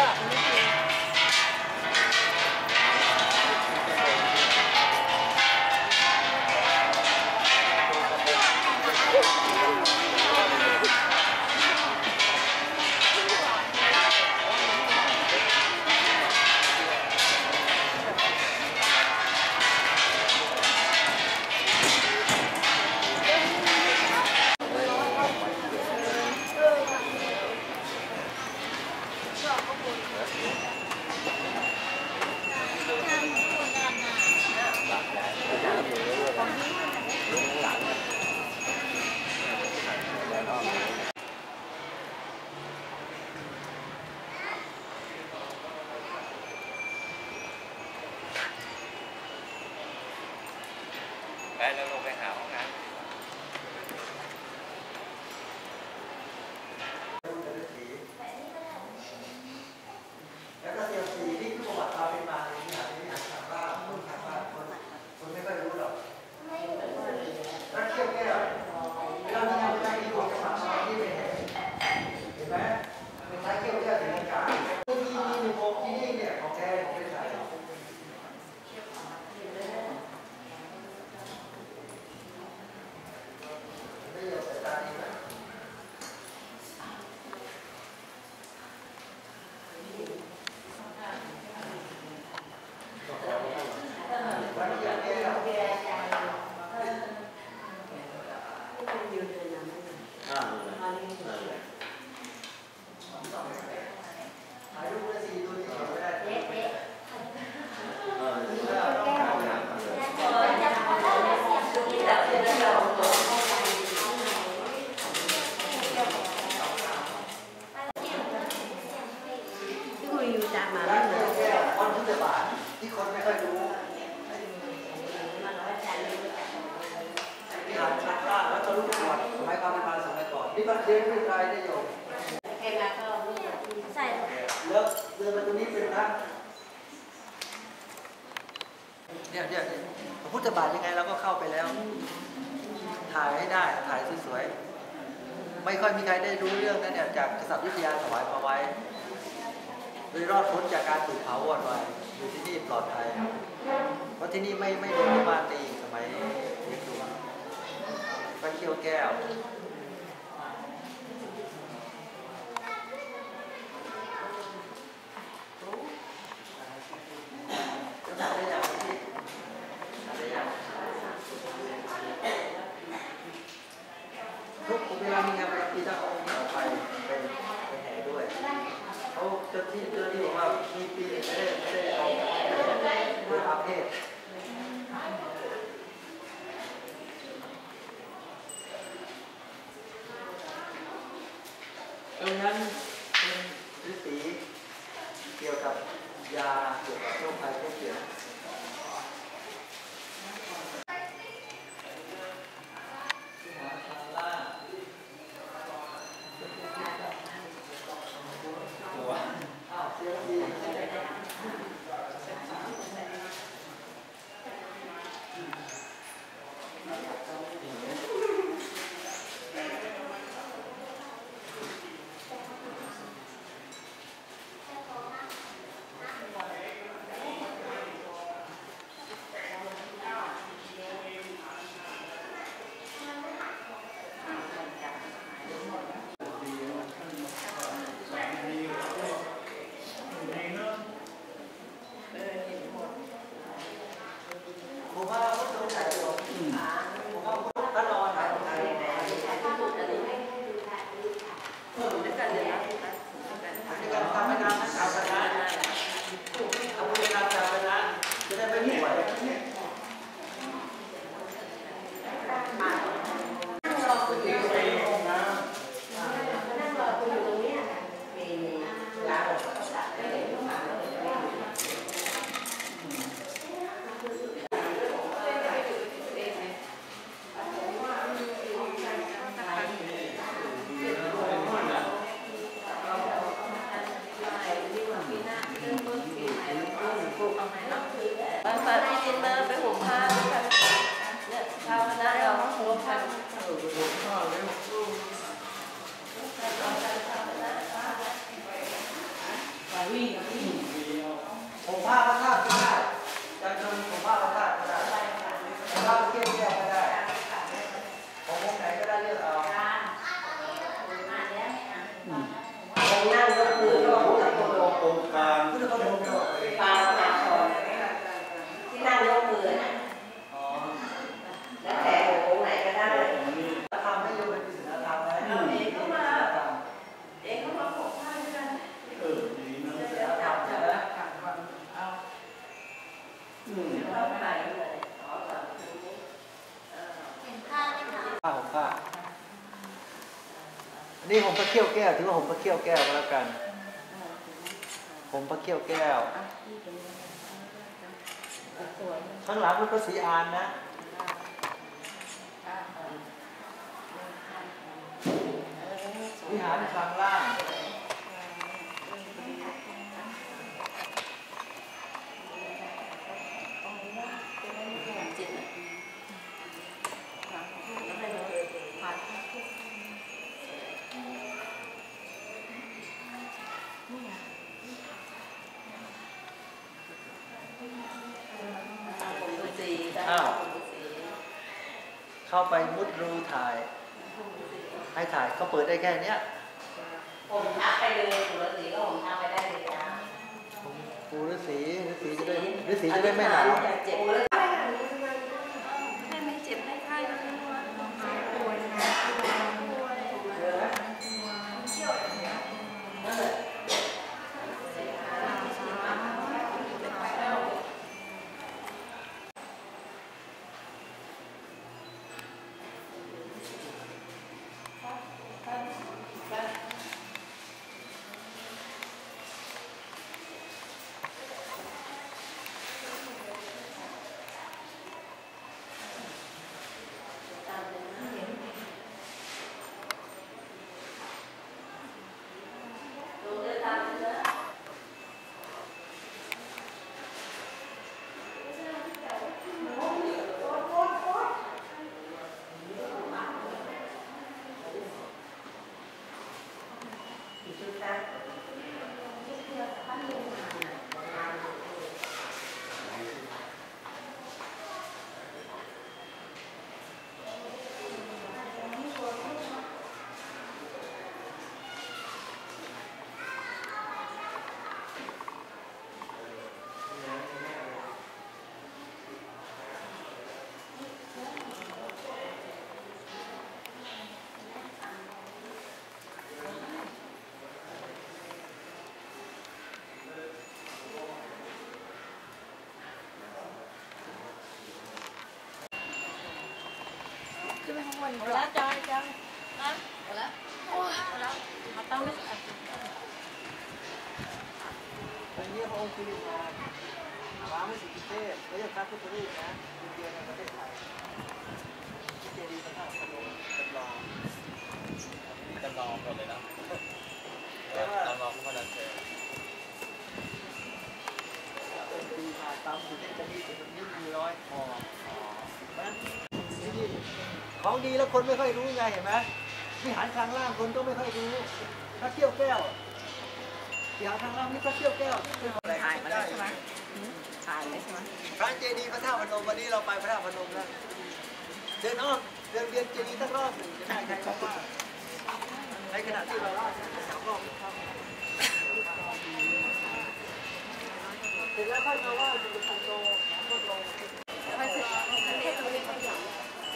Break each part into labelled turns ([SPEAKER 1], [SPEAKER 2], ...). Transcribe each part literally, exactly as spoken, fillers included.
[SPEAKER 1] เราลงไปหาห้องน้ำแล้วก็เซียมซีนี่คือประวัติความเป็นมาในที่หาที่หาทางบ้านคนทางบ้านคนคนไม่ค่อยรู้หรอกถ้าเที่ยวแก้วเราไม่ทำได้ที่ดวงจังหวะที่เป็นเห็นไหมเป็นท้ายเที่ยวแก้วถึงกลางที่นี่มีโพกที่นี่เนี่ยของแท้ของเป็นไทยที่คนไม่ค่อยรู้ที่หาชาติบ้านแล้วจะรู้ประวัติสมัยความเป็นมาสมัยก่อนนี่มันเรียนเป็นไรได้อยู่ใส่เลิกเดินมาตรงนี้เป็นพระเนี่ยเนี่ยพระพุทธบาทยังไงเราก็เข้าไปแล้วถ่ายให้ได้ถ่ายสวยๆไม่ค่อยมีใครได้รู้เรื่องนั้นเนี่ยจากกษัตริย์วิทยาถวายมาไว้โดยรอดพ้นจากการถูกเผาวอดวายอยู่ที่นี่ปลอดภัยเพราะที่นี่ไม่ไม่โดนมาตีสมัยเด็กตัวพระเขี้ยวแก้วทุกเวลามีงานประจำปีต้องเอาองค์นี้ออกไปเป็นเป็นแห่ด้วยเขาเจ้าที่เจ้าที่บอกว่ามีปีไม่ได้ไม่ได้เอาโดยอาเพศตรงนั้นเป็นฤาษีเกี่ยวกับยาเกี่ยวกับโรคภัยไข้เจ็บผมผ้าพระธาตุก็ได้จะชมผมผ้าพระธาตุก็ได้ผมผ้าเที่ยวแก้วก็ได้ผมวงไหนก็ได้เลือกเอาผมนั่งก็คือก็พุทธโลกองค์การพุทธโลกปางนาครที่นั่งยกมือน่ะแล้วแต่องค์ไหนก็ได้ทำให้โยมเป็นศิลธรรมนะเองก็มาเองก็มาผมผ้าด้วยกันเออดีนะจะจับจะเอาอืมผ้าไหนเลยขอสั่งเห็นผ้าไหมคะผ้าผมผ้าอันนี้ผมพระเขี้ยวแก้วถือว่าผมพระเขี้ยวแก้วก็แล้วกันผมพระเขี้ยวแก้วข้างหลังเป็นพระศรีอานนะวิหารข้างล่างอ้าวเข้าไปมุดรูถ่ายให้ถ่ายเขาเปิดได้แค่เนี้ยผมทักไปเลยปู่ฤาษีก็ผมทักไปได้เลยจ้าปู่ฤาษีฤาษีจะได้ฤาษีจะได้ไม่หนาวเจ็บให้ไม่เจ็บให้ไข้ก็ไม่ว่าป่วยนะป่วยเที่ยวอย่างเงี้ยขึ้นไปข้างบนก่อนแล้วจอยจอยนะหมดแล้วโอ้ยหมดแล้วมาตั้งไม่อัดตอนนี้พระองค์คือมาว้าไม่สิทธิเทพและยังพระพุทธรูปนะอินเดียในประเทศไทยที่เจดีย์พระธาตุพนมจำลองจำลองหมดเลยนะจำลองพระนันเทพองค์คือมาตามสุดจะมีถึงนิ้วมือร้อยคอนะของดีแล้วคนไม่ค่อยรู้ไงเห็นไหมวิหารทางล่างคนก็ไม่ค่อยรู้พระเขี้ยวแก้ววิหารทางล่างนี่พระเขี้ยวแก้วถ่ายมาได้ใช่ไหมถ่ายเลยใช่ไหมพระเจดีย์พระธาตุพนมวันนี้เราไปพระธาตุพนมแล้วเดินอ้อมเดินเวียนเจดีย์ทั้งรอบหนึ่งจะได้ใครบอกว่าในขณะที่เราล่าสามรอบเสร็จแล้วค่อยมาว่าดูคอนโดคอนโดค่อยเสร็จให้ตัวเองไปหลัง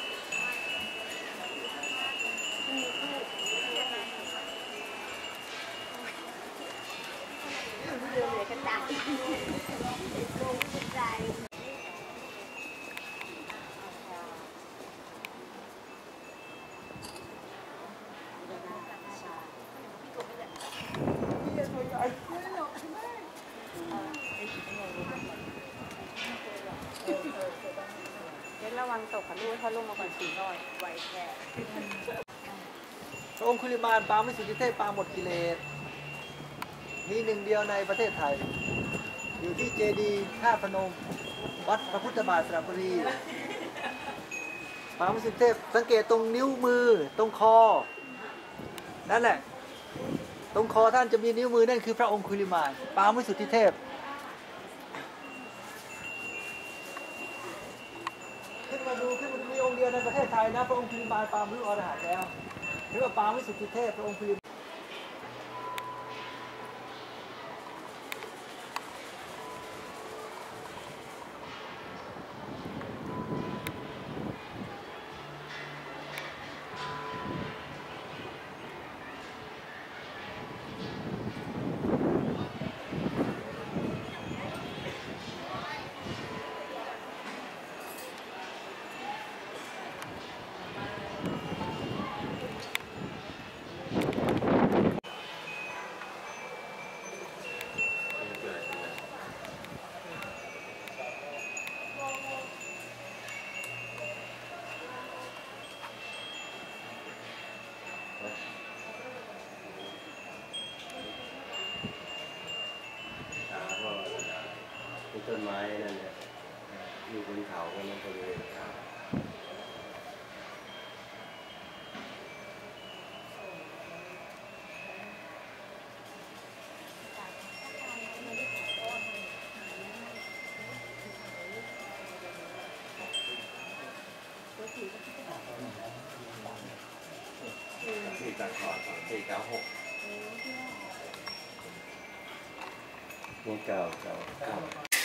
[SPEAKER 1] ระวังตกค่ะลูกถ้าลงมาก่อนสี่ร้อยไวแค่พระองค์คุลิมานปางวิสุทธิเทพปางหมดกิเลสมีหนึ่งเดียวในประเทศไทยอยู่ที่เจดีย์ธาตุพนมวัดพระพุทธบาทสระบุรีปางวิสุทธิเทพสังเกตตรงนิ้วมือตรงคอนั่นแหละตตรงคอท่านจะมีนิ้วมือนั่นคือพระองคุลิมานปางวิสุทธิเทพขึ้นมาดูขึ้นมาดูมีองค์เดียวในประเทศไทยนะพระองคุลิมานปางบรรลุอรหันต์แล้วเรียกว่าปางวิสุทธิเทพพระองคุลิมาน
[SPEAKER 2] ต้นไม้นั่นเนี่ยอยู่บนเขาก็มันก็เลยที่ตัดขอดสี่เก้าหกนี่เก่าเก่าเก่า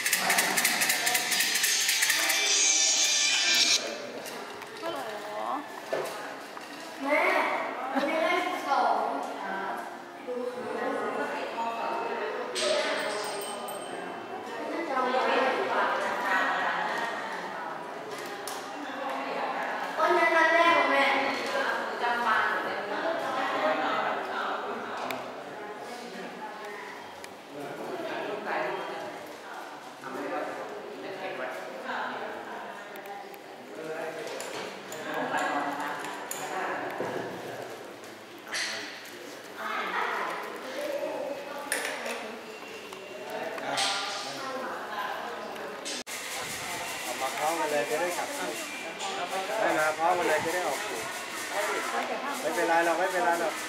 [SPEAKER 3] แม่วันนี้ได้สิบสองดูจำไว้วันนั้นนัดแรกของแม่จำฟัง
[SPEAKER 2] มาพร้อมกันเลยจะได้กลับได้มาพร้อมกันเลยจะได้ออกสู่ไม่เป็นไรหรอกไม่เป็นไรหรอก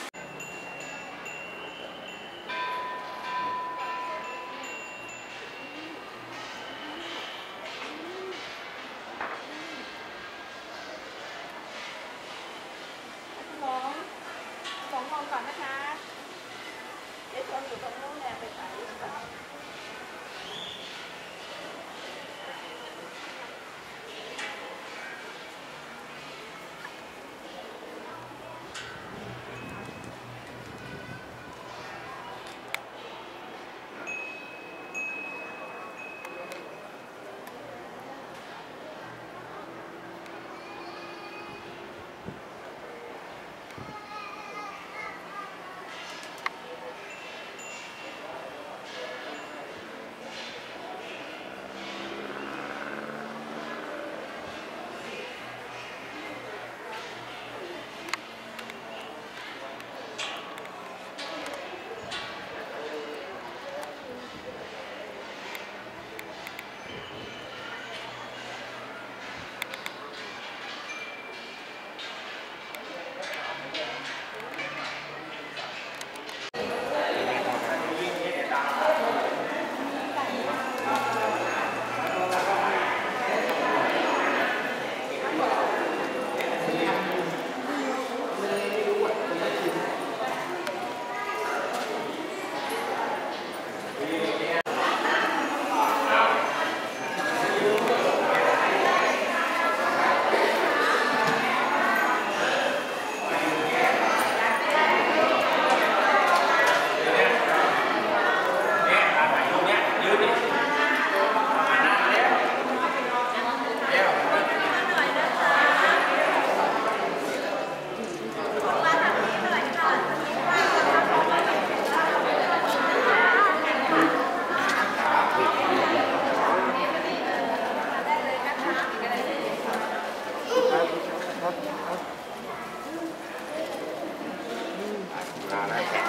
[SPEAKER 4] สองสองมองก่อนนะคะเดี๋ยวชนอยู่ตรงนู้นแหละไปถ่ายรูปก่อน
[SPEAKER 2] มาแล้ว